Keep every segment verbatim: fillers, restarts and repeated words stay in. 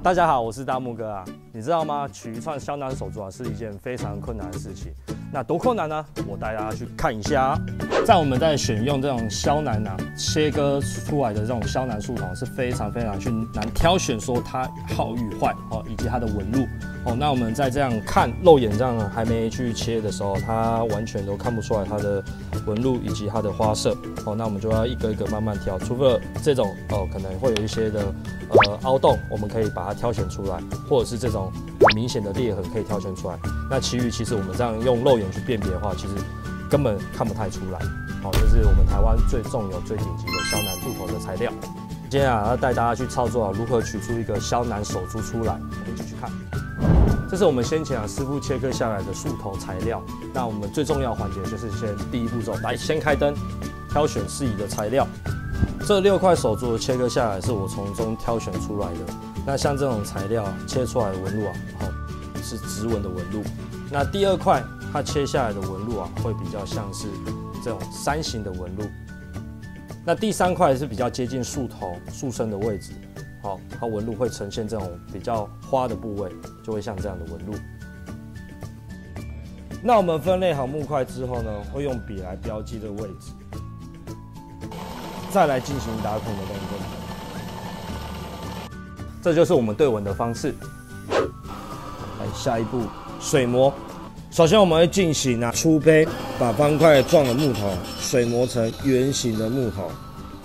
大家好，我是大木哥啊。你知道吗？取一串肖楠手珠啊，是一件非常困难的事情。那多困难呢？我带大家去看一下。在我们在选用这种肖楠啊，切割出来的这种肖楠树头是非常非常去难挑选，说它好与坏哦，以及它的纹路哦。那我们在这样看肉眼这样还没去切的时候，它完全都看不出来它的纹路以及它的花色哦。那我们就要一个一个慢慢挑，除了这种哦可能会有一些的呃凹洞，我们可以把它挑选出来，或者是这种很明显的裂痕可以挑选出来。那其余其实我们这样用肉眼去辨别的话，其实根本看不太出来。好，这是我们台湾最重有、最顶级的肖楠树头的材料。今天啊，要带大家去操作啊，如何取出一个肖楠手珠出来，我们一起去看。这是我们先前啊师傅切割下来的树头材料。那我们最重要的环节就是先第一步骤，来先开灯，挑选适宜的材料。这六块手珠切割下来是我从中挑选出来的。那像这种材料切出来的纹路啊，好是直纹的纹路。那第二块它切下来的纹路啊，会比较像是这种山形的纹路。那第三块是比较接近树头、树身的位置，好，它纹路会呈现这种比较花的部位，就会像这样的纹路。那我们分类好木块之后呢，会用笔来标记这个位置，再来进行打孔的动作。这就是我们对纹的方式。来，下一步水磨。首先我们会进行啊粗胚，把方块状的木头水磨成圆形的木头。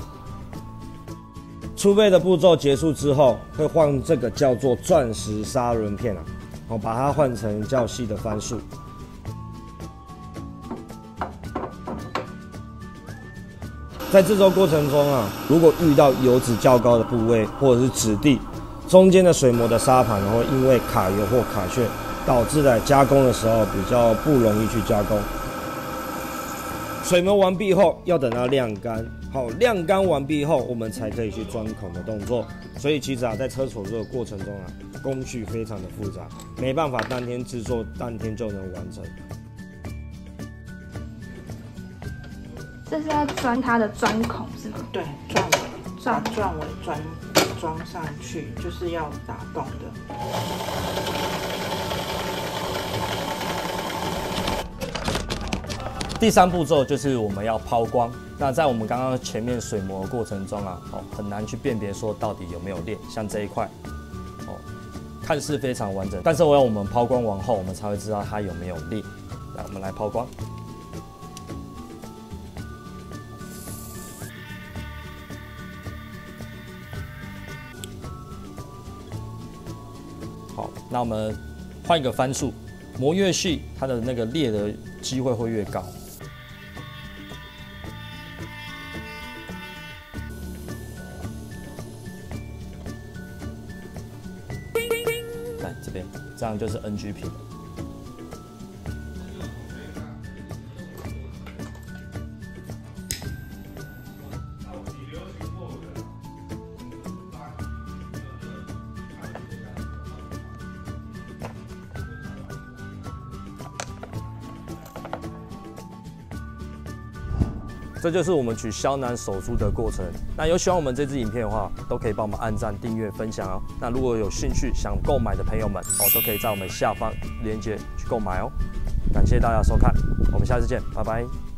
粗胚的步骤结束之后，会换这个叫做钻石砂轮片啊，好，把它换成较细的番数。在制作过程中啊，如果遇到油脂较高的部位或者是质地，中间的水磨的砂盘会因为卡油或卡屑，导致在加工的时候比较不容易去加工。水磨完毕后，要等到晾干。好，晾干完毕后，我们才可以去钻孔的动作。所以其实啊，在车手这个过程中啊，工序非常的复杂，没办法当天制作，当天就能完成。 这是要钻它的钻孔是吗？ 对，钻尾，钻钻尾钻装上去，就是要打洞的。 第三步骤就是我们要抛光。那在我们刚刚前面水磨的过程中啊，哦，很难去辨别说到底有没有裂。像这一块，哦，看似非常完整，但是我要我们抛光完后，我们才会知道它有没有裂。来，我们来抛光。好，那我们换一个番数，磨越细，它的那个裂的机会会越高。来这边，这样就是 N G 品。这就是我们取肖楠手珠的过程。那有喜欢我们这支影片的话，都可以帮我们按赞、订阅、分享哦。那如果有兴趣想购买的朋友们哦，都可以在我们下方链接去购买哦。感谢大家收看，我们下次见，拜拜。